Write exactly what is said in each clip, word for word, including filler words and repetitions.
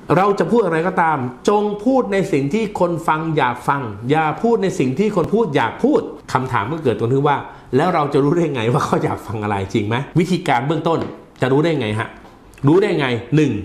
เราจะพูดอะไรก็ตามจงพูดในสิ่งที่คนฟังอยากฟังอย่าพูดในสิ่งที่คนพูดอยากพูดคำถามก็เกิดตรงที่ว่าแล้วเราจะรู้ได้ไงว่าเขาอยากฟังอะไรจริงไหมวิธีการเบื้องต้นจะรู้ได้ไงฮะรู้ได้ไงหนึ่ง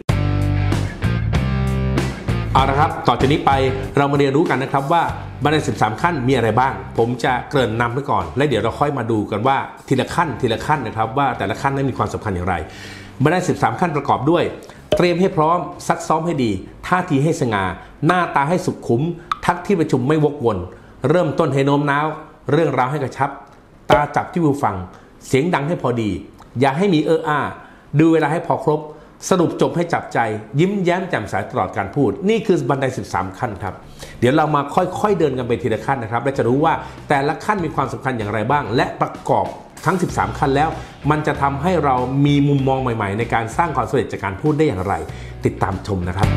เอาละครับต่อจากนี้ไปเรามาเรียนรู้กันนะครับว่าบันไดสิบสามขั้นมีอะไรบ้างผมจะเกริ่นนำไปก่อนและเดี๋ยวเราค่อยมาดูกันว่าทีละขั้นทีละขั้นนะครับว่าแต่ละขั้นนั้นมีความสำคัญอย่างไรบันไดสิบสามขั้นประกอบด้วยเตรียมให้พร้อมซักซ้อมให้ดีท่าทีให้สง่าหน้าตาให้สุขุมทักที่ประชุมไม่วกวนเริ่มต้นให้โน้มน้าวเรื่องราวให้กระชับตาจับที่ผู้ฟังเสียงดังให้พอดีอย่าให้มีเอออ้าดูเวลาให้พอครบสรุปจบให้จับใจยิ้มแย้มแจ่มใสตลอดการพูดนี่คือบันไดสิบสามขั้นครับเดี๋ยวเรามาค่อยๆเดินกันไปทีละขั้นนะครับและจะรู้ว่าแต่ละขั้นมีความสำคัญอย่างไรบ้างและประกอบทั้งสิบสามขั้นแล้วมันจะทำให้เรามีมุมมองใหม่ๆในการสร้างความสำเร็จจากการพูดได้อย่างไรติดตามชมนะครับ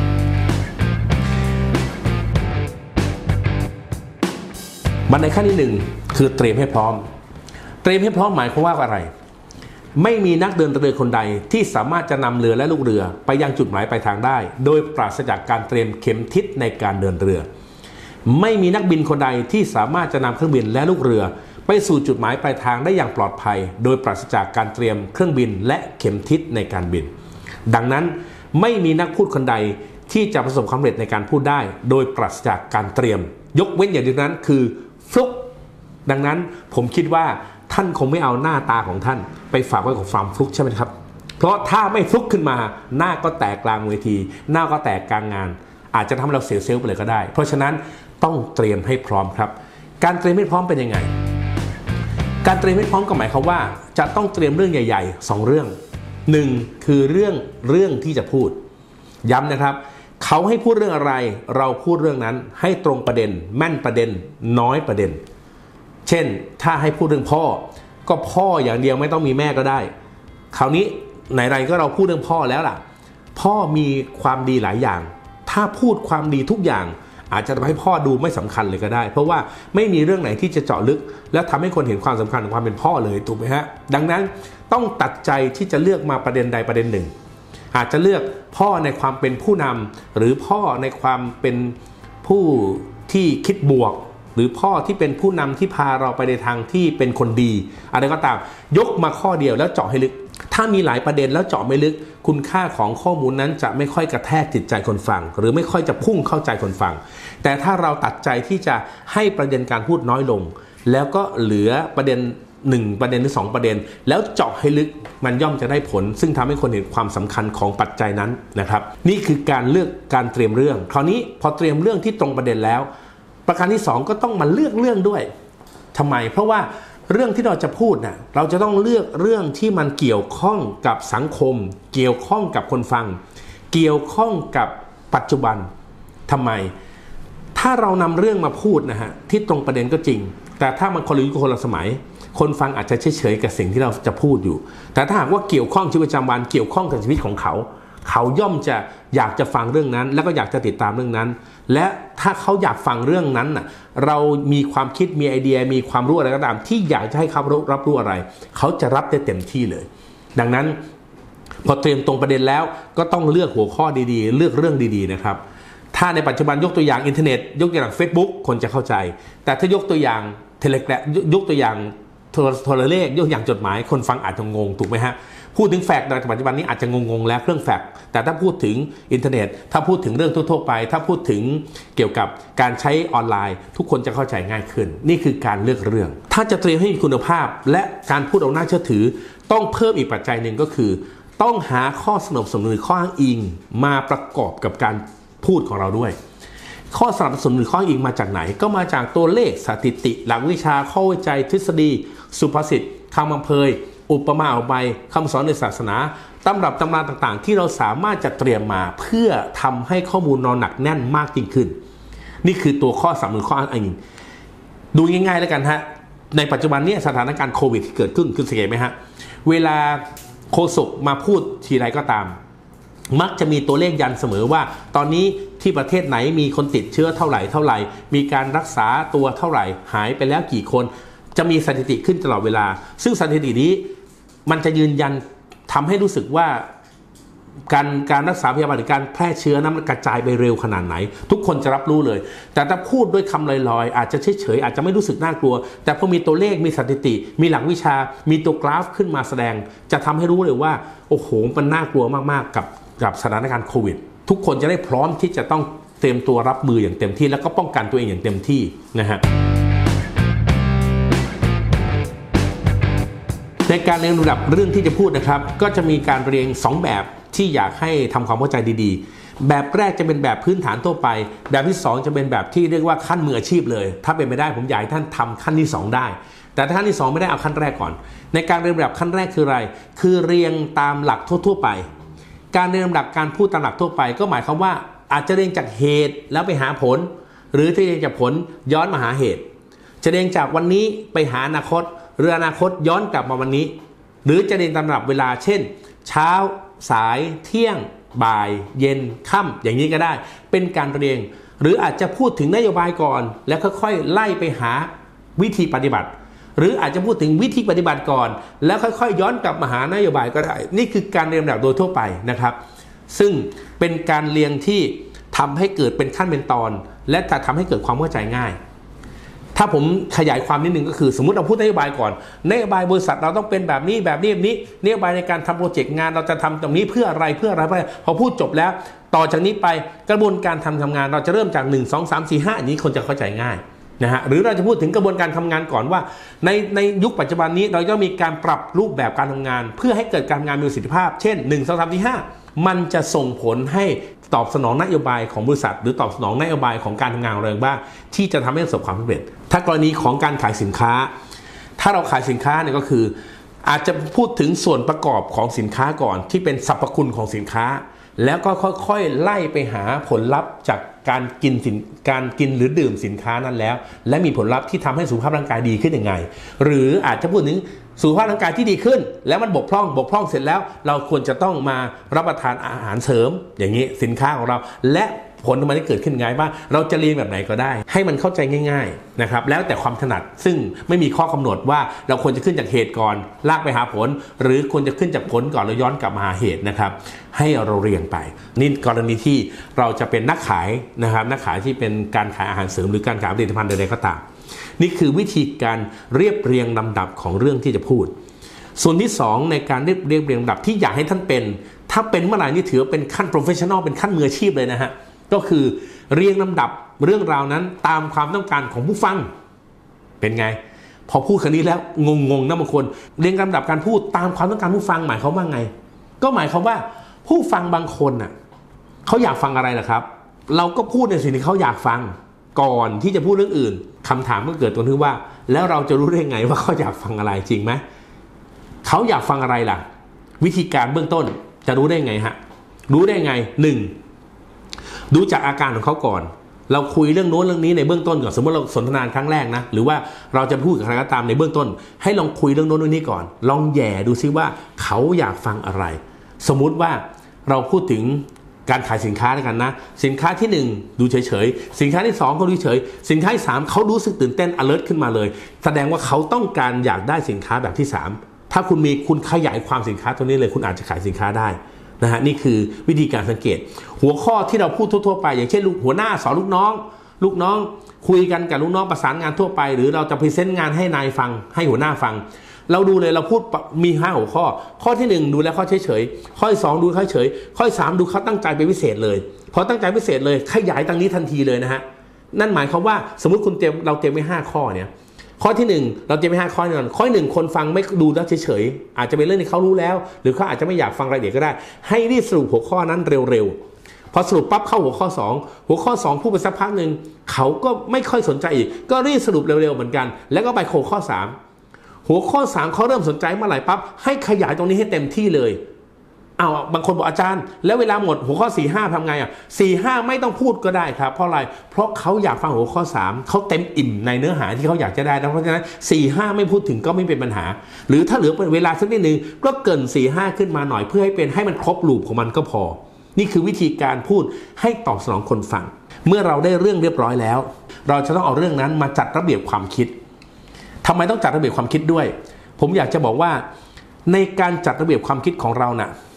บันไดขั้นที่หนึ่งคือเตรียมให้พร้อมเตรียมให้พร้อมหมายความว่าอะไรไม่มีนักเดินเรือคนใดที่สามารถจะนำเรือและลูกเรือไปยังจุดหมายปลายทางได้โดยปราศจากการเตรียมเข็มทิศในการเดินเรือไม่มีนักบินคนใดที่สามารถจะนำเครื่องบินและลูกเรือไปสู่จุดหมายปลายทางได้อย่างปลอดภัยโดยปราศจากการเตรียมเครื่องบินและเข็มทิศในการบินดังนั้นไม่มีนักพูดคนใดที่จะประสบความสำเร็จในการพูดได้โดยปราศจากการเตรียมยกเว้นอย่างเดียวนั้นคือฟลุกดังนั้นผมคิดว่าท่านคงไม่เอาหน้าตาของท่านไปฝากไว้กับความฟลุกใช่ไหมครับเพราะถ้าไม่ฟลุกขึ้นมาหน้าก็แตกกลางเวทีหน้าก็แตกกลางงานอาจจะทำให้เราเสียเซลล์ไปเลยก็ได้เพราะฉะนั้นต้องเตรียมให้พร้อมครับการเตรียมให้พร้อมเป็นยังไงการเตรียมให้พร้อมก็หมายความว่าจะต้องเตรียมเรื่องใหญ่ๆสองเรื่องหนึ่งคือเรื่องเรื่องที่จะพูดย้ำนะครับเขาให้พูดเรื่องอะไรเราพูดเรื่องนั้นให้ตรงประเด็นแม่นประเด็นน้อยประเด็นเช่นถ้าให้พูดเรื่องพ่อก็พ่ออย่างเดียวไม่ต้องมีแม่ก็ได้คราวนี้ไหนๆก็เราพูดเรื่องพ่อแล้วล่ะพ่อมีความดีหลายอย่างถ้าพูดความดีทุกอย่างอาจจะทำให้พ่อดูไม่สำคัญเลยก็ได้เพราะว่าไม่มีเรื่องไหนที่จะเจาะลึกและทำให้คนเห็นความสำคัญของความเป็นพ่อเลยถูกไหมฮะดังนั้นต้องตัดใจที่จะเลือกมาประเด็นใดประเด็นหนึ่งอาจจะเลือกพ่อในความเป็นผู้นำหรือพ่อในความเป็นผู้ที่คิดบวกหรือพ่อที่เป็นผู้นำที่พาเราไปในทางที่เป็นคนดีอะไรก็ตามยกมาข้อเดียวแล้วเจาะให้ลึกถ้ามีหลายประเด็นแล้วเจาะไม่ลึกคุณค่าของข้อมูลนั้นจะไม่ค่อยกระแทกจิตใจคนฟังหรือไม่ค่อยจะพุ่งเข้าใจคนฟังแต่ถ้าเราตัดใจที่จะให้ประเด็นการพูดน้อยลงแล้วก็เหลือประเด็นหนึ่งประเด็นหรือสองประเด็นแล้วเจาะให้ลึกมันย่อมจะได้ผลซึ่งทำให้คนเห็นความสำคัญของปัจจัยนั้นนะครับนี่คือการเลือกการเตรียมเรื่องคราวนี้พอเตรียมเรื่องที่ตรงประเด็นแล้วประการที่สองก็ต้องมาเลือกเรื่องด้วยทำไมเพราะว่าเรื่องที่เราจะพูดนะเราจะต้องเลือกเรื่องที่มันเกี่ยวข้องกับสังคมเกี่ยวข้องกับคนฟังเกี่ยวข้องกับปัจจุบันทำไมถ้าเรานำเรื่องมาพูดนะฮะที่ตรงประเด็นก็จริงแต่ถ้ามันคนละยุคคนละสมัยคนฟังอาจจะเฉยๆกับสิ่งที่เราจะพูดอยู่แต่ถ้าหากว่าเกี่ยวข้องชีวิตประจำวันเกี่ยวข้องกับชีวิตของเขาเขาย่อมจะอยากจะฟังเรื่องนั้นแล้วก็อยากจะติดตามเรื่องนั้นและถ้าเขาอยากฟังเรื่องนั้นน่ะเรามีความคิดมีไอเดียมีความรู้อะไรก็ตามที่อยากจะให้เขารับรู้อะไรเขาจะรับได้เต็มที่เลยดังนั้นพอเตรียมตรงประเด็นแล้วก็ต้องเลือกหัวข้อดีๆเลือกเรื่องดีๆนะครับถ้าในปัจจุบันยกตัวอย่างอินเทอร์เน็ตยกตัวอย่าง Facebook คนจะเข้าใจแต่ถ้ายกตัวอย่างเทเลแกรมยกตัวอย่างโทรเลขยกอย่างจดหมายคนฟังอาจจะงงถูกไหมฮะพูดถึงแฟกต์ในปัจจุบันนี้อาจจะงงๆแล้วเครื่องแฟกต์แต่ถ้าพูดถึงอินเทอร์เน็ตถ้าพูดถึงเรื่องทั่วๆไปถ้าพูดถึงเกี่ยวกับการใช้ออนไลน์ทุกคนจะเข้าใจง่ายขึ้นนี่คือการเลือกเรื่องถ้าจะเตรียมให้มีคุณภาพและการพูดเอาน่าเชื่อถือต้องเพิ่มอีกปัจจัยหนึ่งก็คือต้องหาข้อสนับสนุนข้ออ้างอิงมาประกอบกับการพูดของเราด้วยข้อสนับสนุนข้ออ้างอิงมาจากไหนก็มาจากตัวเลขสถิติหลักวิชาข้อวิจัยทฤษฎีสุภาษิตคำอำเภยอุปมาอุปไมยคำสอนในศาสนาตำรับตำราต่างๆที่เราสามารถจะเตรียมมาเพื่อทำให้ข้อมูลนอนหนักแน่นมากยิ่งขึ้นนี่คือตัวข้อสำคัญข้ออ้างอิงดูง่ายๆแล้วกันฮะในปัจจุบันนี้สถานการณ์โควิดที่เกิดขึ้นคือสังเกตไหมฮะเวลาโฆษกมาพูดทีไรก็ตามมักจะมีตัวเลขยันเสมอว่าตอนนี้ที่ประเทศไหนมีคนติดเชื้อเท่าไหร่เท่าไหร่มีการรักษาตัวเท่าไหร่หายไปแล้วกี่คนจะมีสถิติขึ้นตลอดเวลาซึ่งสถิตินี้มันจะยืนยันทำให้รู้สึกว่าการการรักษาพยาบาลหรือการแพร่เชื้อนั้นมันกระจายไปเร็วขนาดไหนทุกคนจะรับรู้เลยแต่ถ้าพูดด้วยคำลอยๆอาจจะเฉยๆอาจจะไม่รู้สึกน่ากลัวแต่พอมีตัวเลขมีสถิติมีหลักวิชามีตัวกราฟขึ้นมาแสดงจะทำให้รู้เลยว่าโอ้โหมันน่ากลัวมากๆกับกับสถานการณ์โควิดทุกคนจะได้พร้อมที่จะต้องเตรียมตัวรับมืออย่างเต็มที่แล้วก็ป้องกันตัวเองอย่างเต็มที่นะฮะในการเรียงลำดับเรื่องที่จะพูดนะครับก็จะมีการเรียงสองแบบที่อยากให้ทำความเข้าใจดีๆแบบแรกจะเป็นแบบพื้นฐานทั่วไปแบบที่สองจะเป็นแบบที่เรียกว่าขั้นมืออาชีพเลยถ้าเป็นไปได้ผมอยากให้ท่านทำขั้นที่สองได้แต่ถ้าขั้นที่สองไม่ได้เอาขั้นแรกก่อนในการเรียงลำดับขั้นแรกคืออะไรคือเรียงตามหลักทั่วๆไปการเรียงลำดับการพูดตามหลักทั่วไปก็หมายความว่าอาจจะเรียงจากเหตุแล้วไปหาผลหรือที่เรียงจากผลย้อนมาหาเหตุจะเรียงจากวันนี้ไปหาอนาคตหรืออนาคตย้อนกลับมาวันนี้หรือจะเรียงตามลำดับเวลาเช่นเช้าสายเที่ยงบ่ายเย็นค่ำอย่างนี้ก็ได้เป็นการเรียงหรืออาจจะพูดถึงนโยบายก่อนแล้วค่อยๆไล่ไปหาวิธีปฏิบัติหรืออาจจะพูดถึงวิธีปฏิบัติก่อนแล้วค่อยๆย้อนกลับมาหานโยบายก็ได้นี่คือการเรียงลำดับโดยทั่วไปนะครับซึ่งเป็นการเรียงที่ทำให้เกิดเป็นขั้นเป็นตอนและจะทำให้เกิดความเข้าใจง่ายถ้าผมขยายความนิดนึงก็คือสมมุติเราพูดนโยบายก่อนนโยบายบริษัทเราต้องเป็นแบบนี้แบบนี้แบบนี้นโยบายในการทำโปรเจกต์งานเราจะทำตรงนี้เพื่ออะไรเพื่ออะไรเพื่อพอพูดจบแล้วต่อจากนี้ไปกระบวนการทำทำงานเราจะเริ่มจากหนึ่ง สอง สาม สี่ ห้าอันนี้คนจะเข้าใจง่ายนะฮะหรือเราจะพูดถึงกระบวนการทำงานก่อนว่าในในยุคปัจจุบันนี้เราจะมีการปรับรูปแบบการทำงานเพื่อให้เกิดการงานมีประสิทธิภาพเช่นหนึ่ง สอง สาม สี่ ห้ามันจะส่งผลให้ตอบสนองนโยบายของบริษัทหรือตอบสนองนโยบายของการทำงานของเราบ้างที่จะทำให้ประสบความสำเร็จถ้ากรณีของการขายสินค้าถ้าเราขายสินค้าเนี่ยก็คืออาจจะพูดถึงส่วนประกอบของสินค้าก่อนที่เป็นสรรพคุณของสินค้าแล้วก็ค่อยๆไล่ไปหาผลลัพธ์จากการกินสินการกินหรือดื่มสินค้านั้นแล้วและมีผลลัพธ์ที่ทำให้สุขภาพร่างกายดีขึ้นยังไงหรืออาจจะพูดถึงสุขภาพร่างกายที่ดีขึ้นแล้วมันบกพร่องบกพร่องเสร็จแล้วเราควรจะต้องมารับประทานอาหารเสริมอย่างนี้สินค้าของเราและผลมันได้เกิดขึ้นง่ายบ้างเราจะเรียนแบบไหนก็ได้ให้มันเข้าใจง่ายๆนะครับแล้วแต่ความถนัดซึ่งไม่มีข้อกำหนดว่าเราควรจะขึ้นจากเหตุก่อนลากไปหาผลหรือควรจะขึ้นจากผลก่อนแล้วย้อนกลับมาหาเหตุนะครับให้เราเรียงไปนี่กรณีที่เราจะเป็นนักขายนะครับนักขายที่เป็นการขายอาหารเสริมหรือการขายผลิตภัณฑ์ใดๆก็ตามนี่คือวิธีการเรียบเรียงลำดับของเรื่องที่จะพูดส่วนที่สองในการเรียบเรียงลำดับที่อยากให้ท่านเป็นถ้าเป็นเมื่อไหร่นี่ถือเป็นขั้น professional เป็นขั้นมืออาชีพเลยนะฮะก็คือเรียงลำดับเรื่องราวนั้นตามความต้องการของผู้ฟังเป็นไงพอพูดคำนี้แล้วงงๆนะบางคนเรียงลำดับการพูดตามความต้องการผู้ฟังหมายความว่าไงก็หมายความว่าผู้ฟังบางคนน่ะเขาอยากฟังอะไรล่ะครับเราก็พูดในสิ่งที่เขาอยากฟังก่อนที่จะพูดเรื่องอื่นคำถามก็เกิดตรงที่ว่าแล้วเราจะรู้ได้ไงว่าเขาอยากฟังอะไรจริงไหมเขาอยากฟังอะไรล่ะวิธีการเบื้องต้นจะรู้ได้ไงฮะรู้ได้ไงหนึ่งดูจากอาการของเขาก่อนเราคุยเรื่องโน้นเรื่องนี้ในเบื้องต้นก่อนสมมติเราสนทนาครั้งแรกนะหรือว่าเราจะพูดกับใครก็ตามในเบื้องต้นให้ลองคุยเรื่องโน้นเรื่องนี้ก่อนลองแย่ดูซิว่าเขาอยากฟังอะไรสมมุติว่าเราพูดถึงการขายสินค้าด้วยกันนะสินค้าที่หนึ่งดูเฉยๆสินค้าที่สองเขาดูเฉยสินค้าที่สามเขารู้สึกตื่นเต้น alert ขึ้นมาเลยแสดงว่าเขาต้องการอยากได้สินค้าแบบที่สามถ้าคุณมีคุณขยายความสินค้าตัวนี้เลยคุณอาจจะขายสินค้าได้นะฮะนี่คือวิธีการสังเกตหัวข้อที่เราพูดทั่วๆไปอย่างเช่นหัวหน้าสอนลูกน้องลูกน้องคุยกันกับลูกน้องประสานงานทั่วไปหรือเราจะพรีเซนต์งานให้นายฟังให้หัวหน้าฟังเราดูเลยเราพูดมีห้าหัวข้อข้อที่หนึ่งดูแล้วเขาเฉยๆข้อที่สองดูเขาเฉยข้อที่สามดูเขาตั้งใจเป็นพิเศษเลยพอตั้งใจพิเศษเลยขยายตรงนี้ทันทีเลยนะฮะนั่นหมายความว่าสมมุติคุณเตรียมเราเตรียมไว้ห้าข้อเนี่ยข้อที่หนึ่งเราเตรียมไว้ห้าข้อนึงข้อหนึ่งคนฟังไม่ดูแล้วเฉยๆอาจจะเป็นเรื่องที่เขารู้แล้วหรือเขาอาจจะไม่อยากฟังรายละเอียดก็ได้ให้รีบสรุปหัวข้อนั้นเร็วๆพอสรุปปั๊บเข้าหัวข้อสองหัวข้อสองพูดไปสักพักนึงเขาก็ไม่ค่อยสนใจอีกก็รีบสรุปเร็วๆเหมือนกันแล้วก็ไปหัวข้อสามหัวข้อสามเขาเริ่มสนใจเมื่อไหร่ปั๊บให้ขยายตรงนี้ให้เต็มที่เลยเอาบางคนบอกอาจารย์แล้วเวลาหมดหัวข้อสี่ห้าทำไงอ่ะสี่ห้าไม่ต้องพูดก็ได้ครับเพราะอะไรเพราะเขาอยากฟังหัวข้อสามเขาเต็มอิ่มในเนื้อหาที่เขาอยากจะได้เพราะฉะนั้นสี่ห้าไม่พูดถึงก็ไม่เป็นปัญหาหรือถ้าเหลือเวลาสักนิดนึงก็เกินสี่ห้าขึ้นมาหน่อยเพื่อให้เป็นให้มันครบลูปของมันก็พอนี่คือวิธีการพูดให้ตอบสนองคนฟังเมื่อเราได้เรื่องเรียบร้อยแล้วเราจะต้องเอาเรื่องนั้นมาจัดระเบียบความคิดทำไมต้องจัดระเบียบความคิดด้วยผมอยากจะบอกว่าในการจัดระเบียบความคิดของเราน่ะ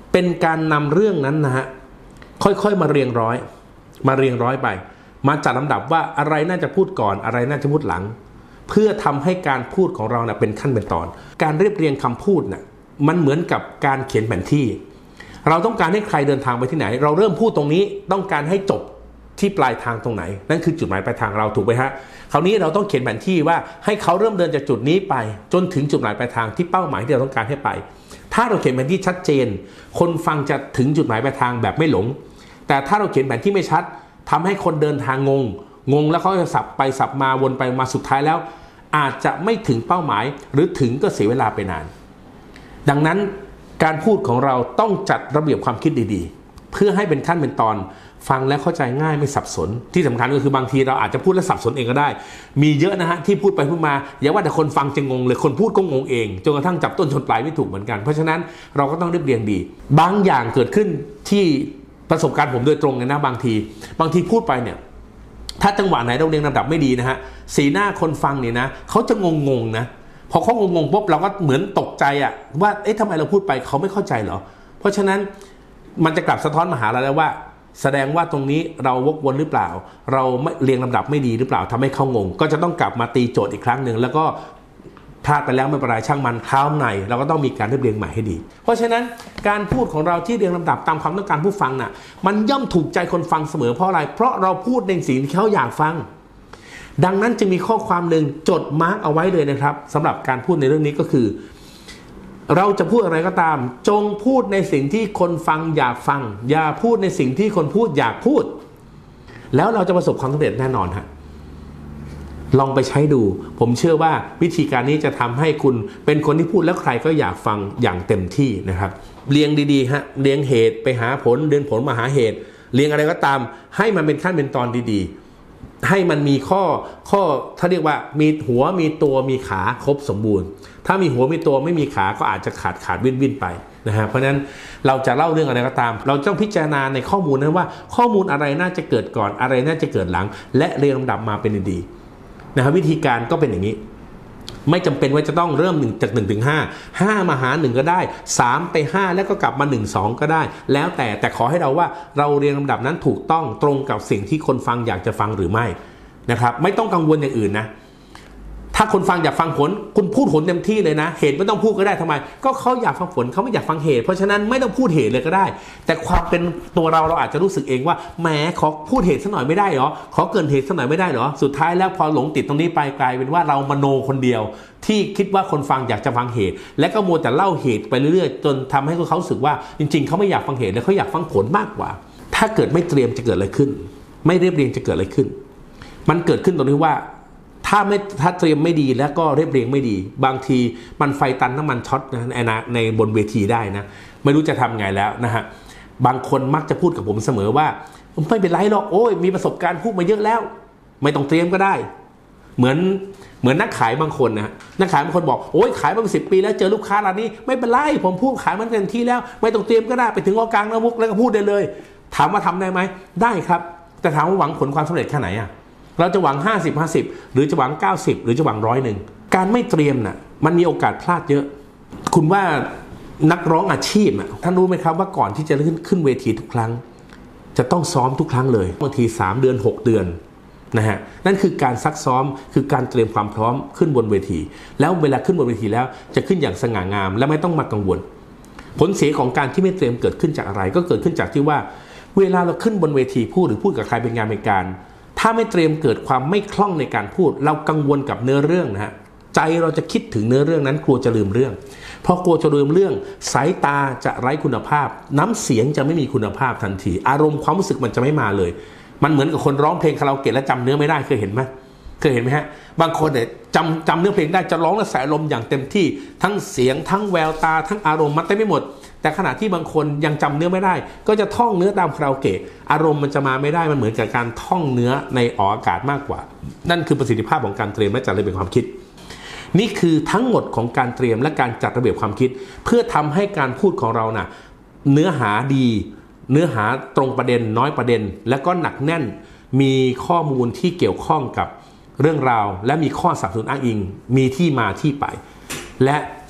เป็นการนำเรื่องนั้นนะฮะค่อยๆมาเรียงร้อยมาเรียงร้อยไปมาจัดลำดับว่าอะไรน่าจะพูดก่อนอะไรน่าจะพูดหลังเพื่อทำให้การพูดของเรานะเป็นขั้นเป็นตอนการเรียบเรียงคำพูดนะมันเหมือนกับการเขียนแผนที่เราต้องการให้ใครเดินทางไปที่ไหนเราเริ่มพูดตรงนี้ต้องการให้จบที่ปลายทางตรงไหนนั่นคือจุดหมายปลายทางเราถูกไหมฮะคราวนี้เราต้องเขียนแผนที่ว่าให้เขาเริ่มเดินจากจุดนี้ไปจนถึงจุดหมายปลายทางที่เป้าหมายที่เราต้องการให้ไปถ้าเราเขียนแผนที่ชัดเจนคนฟังจะถึงจุดหมายปลายทางแบบไม่หลงแต่ถ้าเราเขียนแผนที่ไม่ชัดทำให้คนเดินทางงงงงแล้วเขาจะสับไปสับมาวนไปมาสุดท้ายแล้วอาจจะไม่ถึงเป้าหมายหรือถึงก็เสียเวลาไปนานดังนั้นการพูดของเราต้องจัดระเบียบความคิดดีๆเพื่อให้เป็นขั้นเป็นตอนฟังแล้วเข้าใจง่ายไม่สับสนที่สำคัญก็คือบางทีเราอาจจะพูดแล้วสับสนเองก็ได้มีเยอะนะฮะที่พูดไปพูดมาอย่าว่าแต่คนฟังจะงงเลยคนพูดก็งงเองจนกระทั่งจับต้นชนปลายไม่ถูกเหมือนกันเพราะฉะนั้นเราก็ต้องเรียบเรียงดีบางอย่างเกิดขึ้นที่ประสบการณ์ผมโดยตรงเลยนะบางทีบางทีพูดไปเนี่ยถ้าจังหวะไหนเราเรียงลำดับไม่ดีนะฮะสีหน้าคนฟังเนี่ยนะเขาจะงงงนะพอเขางงๆปุ๊บเราก็เหมือนตกใจอะว่าเอ๊ะทำไมเราพูดไปเขาไม่เข้าใจเหรอเพราะฉะนั้นมันจะกลับสะท้อนมาหาเราแล้วว่าแสดงว่าตรงนี้เราวกวนหรือเปล่าเราไม่เรียงลำดับไม่ดีหรือเปล่าทำให้เขางงก็จะต้องกลับมาตีโจทย์อีกครั้งหนึ่งแล้วก็พลาดไปแล้วไม่เป็นไรช่างมันคราวในเราก็ต้องมีการเรียบเรียงใหม่ให้ดีเพราะฉะนั้นการพูดของเราที่เรียงลำดับตามความต้องการผู้ฟังน่ะมันย่อมถูกใจคนฟังเสมอเพราะอะไรเพราะเราพูดในสิ่งที่เขาอยากฟังดังนั้นจะมีข้อความหนึ่งจดมาร์กเอาไว้เลยนะครับสำหรับการพูดในเรื่องนี้ก็คือเราจะพูดอะไรก็ตามจงพูดในสิ่งที่คนฟังอยากฟังอย่าพูดในสิ่งที่คนพูดอยากพูดแล้วเราจะประสบความสำเร็จแน่นอนฮะลองไปใช้ดูผมเชื่อว่าวิธีการนี้จะทำให้คุณเป็นคนที่พูดแล้วใครก็อยากฟังอย่างเต็มที่นะครับเรียงดีๆฮะเรียงเหตุไปหาผลเรียงผลมาหาเหตุเรียงอะไรก็ตามให้มันเป็นขั้นเป็นตอนดีๆให้มันมีข้อข้อถ้าเรียกว่ามีหัวมีตัวมีขาครบสมบูรณ์ถ้ามีหัวมีตัวไม่มีขาก็อาจจะขาดขาดวิ่นวิ่นไปนะฮะเพราะฉะนั้นเราจะเล่าเรื่องอะไรก็ตามเราต้องพิจารณาในข้อมูลนั้นว่าข้อมูลอะไรน่าจะเกิดก่อนอะไรน่าจะเกิดหลังและเรียงลำดับมาเป็นดีๆนะครับวิธีการก็เป็นอย่างนี้ไม่จำเป็นว่าจะต้องเริ่มหนึ่งจากหนึ่งถึงห้าห้ามาหาหนึ่งก็ได้สามไปห้าแล้วก็กลับมาหนึ่ง สองก็ได้แล้วแต่แต่ขอให้เราว่าเราเรียงลำดับนั้นถูกต้องตรงกับสิ่งที่คนฟังอยากจะฟังหรือไม่นะครับไม่ต้องกังวลอย่างอื่นนะถ้าคนฟังอยากฟังผลคุณพูดผลเต็มที่เลยนะเหตุไม่ต้องพูดก็ได้ทำไมก็เขาอยากฟังผลเขาไม่อยากฟังเหตุเพราะฉะนั้นไม่ต้องพูดเหตุเลยก็ได้แต่ความเป็นตัวเราเราอาจจะรู้สึกเองว่าแหมขอพูดเหตุสักหน่อยไม่ได้หรอขอเกินเหตุสักหน่อยไม่ได้หรอสุดท้ายแล้วพอหลงติดตรงนี้ไปกลายเป็นว่าเรามโนคนเดียวที่คิดว่าคนฟังอยากจะฟังเหตุและก็มัวแต่เล่าเหตุไปเรื่อยๆจนทำให้เขารู้สึกว่าจริงๆเขาไม่อยากฟังเหตุและเขาอยากฟังผลมากกว่าถ้าเกิดไม่เตรียมจะเกิดอะไรขึ้นไม่เรียบเรียงจะเกิดอะไรขึ้นมันเกิดขึ้นตรงที่ว่าถ้าไม่ถ้าเตรียมไม่ดีแล้วก็เรียบเรียงไม่ดีบางทีมันไฟตันน้ำมันช็อตนะในในบนเวทีได้นะไม่รู้จะทำไงแล้วนะฮะบางคนมักจะพูดกับผมเสมอว่าไม่เป็นไรหรอกโอ้ยมีประสบการณ์พูดมาเยอะแล้วไม่ต้องเตรียมก็ได้เหมือนเหมือนนักขายบางคนนะนักขายบางคนบอกโอ้ยขายมาเป็นสิบปีแล้วเจอลูกค้าร้านนี้ไม่เป็นไรผมพูดขายมันเต็มที่แล้วไม่ต้องเตรียมก็ได้ไปถึงกลางนะมุกแล้วก็พูดได้เลยถามว่าทำได้ไหมได้ครับแต่ถามว่าหวังผลความสำเร็จแค่ไหนอ่ะเราจะหวังห้าสิบ ห้าสิบหรือจะหวังเก้าสิบหรือจะหวังร้อยหนึ่งการไม่เตรียมน่ะมันมีโอกาสพลาดเยอะคุณว่านักร้องอาชีพอ่ะท่านรู้ไหมครับว่าก่อนที่จะขึ้นขึ้นเวทีทุกครั้งจะต้องซ้อมทุกครั้งเลยบางทีสามเดือนหกเดือนนะฮะนั่นคือการซักซ้อมคือการเตรียมความพร้อมขึ้นบนเวทีแล้วเวลาขึ้นบนเวทีแล้วจะขึ้นอย่างสง่างามและไม่ต้องมากังวลผลเสียของการที่ไม่เตรียมเกิดขึ้นจากอะไรก็เกิดขึ้นจากที่ว่าเวลาเราขึ้นบนเวทีพูดหรือพูดกับใครเป็นงานเป็นการถ้าไม่เตรียมเกิดความไม่คล่องในการพูดเรากังวลกับเนื้อเรื่องนะฮะใจเราจะคิดถึงเนื้อเรื่องนั้นกลัวจะลืมเรื่องพอกลัวจะลืมเรื่องสายตาจะไร้คุณภาพน้ำเสียงจะไม่มีคุณภาพทันทีอารมณ์ความรู้สึกมันจะไม่มาเลยมันเหมือนกับคนร้องเพลงคาราโอเกะแล้วจำเนื้อไม่ได้เคยเห็นไหมเคยเห็นไหมฮะบางคนเนี่ยจำจำเนื้อเพลงได้จะร้องและใส่อารมณ์อย่างเต็มที่ทั้งเสียงทั้งแววตาทั้งอารมณ์มันเต็มไม่หมดแต่ขณะที่บางคนยังจำเนื้อไม่ได้ก็จะท่องเนื้อตามคาราโอเกะอารมณ์มันจะมาไม่ได้มันเหมือนกับการท่องเนื้อในออกอากาศมากกว่านั่นคือประสิทธิภาพของการเตรียมและจัดระเบียบความคิดนี่คือทั้งหมดของการเตรียมและการจัดระเบียบความคิดเพื่อทำให้การพูดของเราน่ะเนื้อหาดีเนื้อหาตรงประเด็นน้อยประเด็นและก็หนักแน่นมีข้อมูลที่เกี่ยวข้องกับเรื่องราวและมีข้อสนับสนุนอ้างอิงมีที่มาที่ไปและ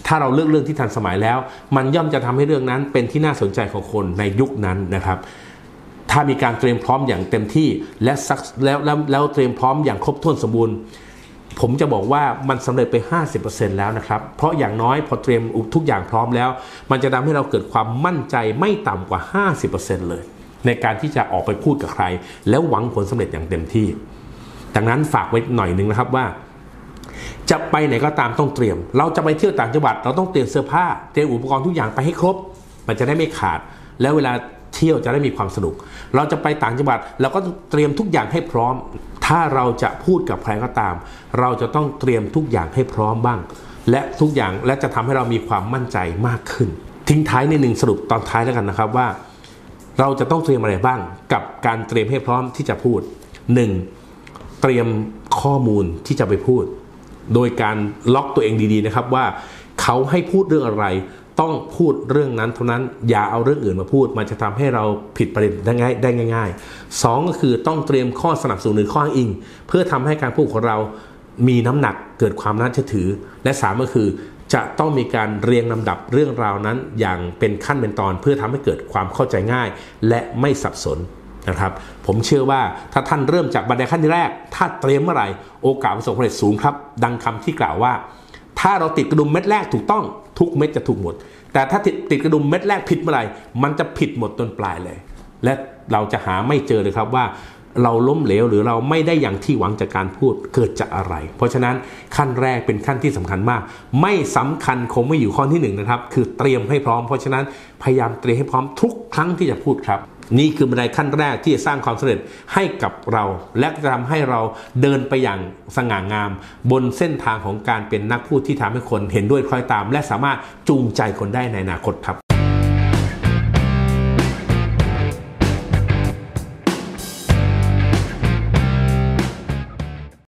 ถ้าเราเลือกเรื่องที่ทันสมัยแล้วมันย่อมจะทำให้เรื่องนั้นเป็นที่น่าสนใจของคนในยุคนั้นนะครับถ้ามีการเตรียมพร้อมอย่างเต็มที่และแล้วแล้วแล้วเตรียมพร้อมอย่างครบถ้วนสมบูรณ์ผมจะบอกว่ามันสำเร็จไป ห้าสิบเปอร์เซ็นต์ แล้วนะครับเพราะอย่างน้อยพอเตรียมทุกอย่างพร้อมแล้วมันจะทำให้เราเกิดความมั่นใจไม่ต่ำกว่า ห้าสิบเปอร์เซ็นต์ เลยในการที่จะออกไปพูดกับใครแล้วหวังผลสำเร็จอย่างเต็มที่ดังนั้นฝากไว้หน่อยนึงนะครับว่าจะไปไหนก็ตามต้องเตรียมเราจะไปเที่ยวต่างจังหวัดเราต้องเตรียมเสื้อผ้าเตรียมอุปกรณ์ทุกอย่างไปให้ครบมันจะได้ไม่ขาดแล้วเวลาเที่ยวจะได้มีความสนุกเราจะไปต่างจังหวัดเราก็เตรียมทุกอย่างให้พร้อมถ้าเราจะพูดกับใครก็ตามเราจะต้องเตรียมทุกอย่างให้พร้อมบ้างและทุกอย่างและจะทำให้เรามีความมั่นใจมากขึ้นทิ้งท้ายในหนึ่งสรุปตอนท้ายแล้วกันนะครับว่าเราจะต้องเตรียมอะไรบ้างกับการเตรียมให้พร้อมที่จะพูด หนึ่ง. เตรียมข้อมูลที่จะไปพูดโดยการล็อกตัวเองดีๆนะครับว่าเขาให้พูดเรื่องอะไรต้องพูดเรื่องนั้นเท่านั้นอย่าเอาเรื่องอื่นมาพูดมันจะทำให้เราผิดประเด็นได้ง่ายได้ง่ายๆสองก็คือต้องเตรียมข้อสนับสนุนหรือข้ออ้างอิงเพื่อทำให้การพูดของเรามีน้ำหนักเกิดความน่าเชื่อถือและสามก็คือจะต้องมีการเรียงลำดับเรื่องราวนั้นอย่างเป็นขั้นเป็นตอนเพื่อทำให้เกิดความเข้าใจง่ายและไม่สับสนนะครับผมเชื่อว่าถ้าท่านเริ่มจากบันไดขั้นที่แรกถ้าเตรียมเมื่อไหร่โอกาสประสบความสำเร็จสูงครับดังคำที่กล่าวว่าถ้าเราติดกระดุมเม็ดแรกถูกต้องทุกเม็ดจะถูกหมดแต่ถ้าติดติดกระดุมเม็ดแรกผิดเมื่อไหร่มันจะผิดหมดจนปลายเลยและเราจะหาไม่เจอเลยครับว่าเราล้มเหลวหรือเราไม่ได้อย่างที่หวังจากการพูดเกิดจากอะไรเพราะฉะนั้นขั้นแรกเป็นขั้นที่สำคัญมากไม่สำคัญคงไม่อยู่ข้อที่หนึ่งนะครับคือเตรียมให้พร้อมเพราะฉะนั้นพยายามเตรียมให้พร้อมทุกครั้งที่จะพูดครับนี่คือบันไดขั้นแรกที่จะสร้างความสำเร็จให้กับเราและจะทำให้เราเดินไปอย่างสง่างามบนเส้นทางของการเป็นนักพูดที่ทำให้คนเห็นด้วยคล้อยตามและสามารถจูงใจคนได้ในอนาคตครับ